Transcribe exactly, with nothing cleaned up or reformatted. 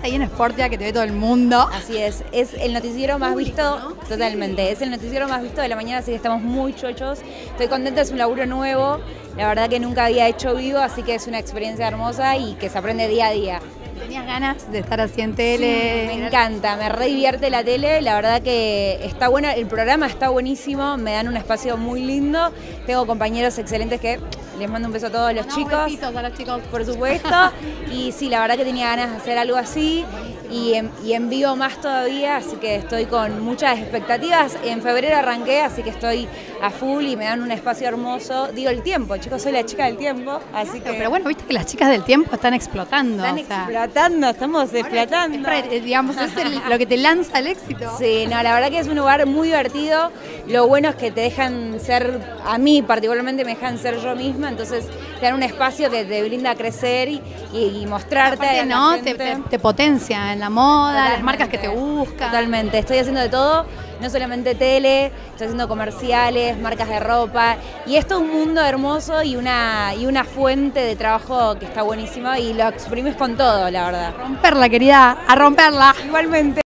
ahí en Sportia que te ve todo el mundo. Así es, es el noticiero más Público, visto, ¿no? totalmente, sí. Es el noticiero más visto de la mañana, así que estamos muy chochos. Estoy contenta, es un laburo nuevo, la verdad que nunca había hecho vivo, así que es una experiencia hermosa y que se aprende día a día. ¿Tenías ganas de estar así en tele? Sí, me encanta, me re divierte la tele, la verdad que está buena, el programa está buenísimo, me dan un espacio muy lindo, tengo compañeros excelentes que les mando un beso a todos los No, chicos. Besitos a los chicos. Por supuesto, y sí, la verdad que tenía ganas de hacer algo así y en, y en vivo más todavía, así que estoy con muchas expectativas. En febrero arranqué, así que estoy a full y me dan un espacio hermoso. Digo el tiempo, chicos, soy la chica del tiempo, así que... Pero bueno, viste que las chicas del tiempo están explotando. Están o sea, explotando, estamos explotando. es, es, digamos, es el- lo que te lanza al éxito. Sí, no, la verdad que es un lugar muy divertido. Lo bueno es que te dejan ser, a mí particularmente me dejan ser yo misma, entonces te dan un espacio que te brinda a crecer y, y, y mostrarte. Aparte, a la ¿no? Te, gente. te, te potencia en la moda, las Totalmente. marcas que te buscan. Totalmente, estoy haciendo de todo, no solamente tele, estoy haciendo comerciales, marcas de ropa, y esto es un mundo hermoso y una, y una fuente de trabajo que está buenísima y lo exprimes con todo, la verdad. Romperla, querida, a romperla. Igualmente.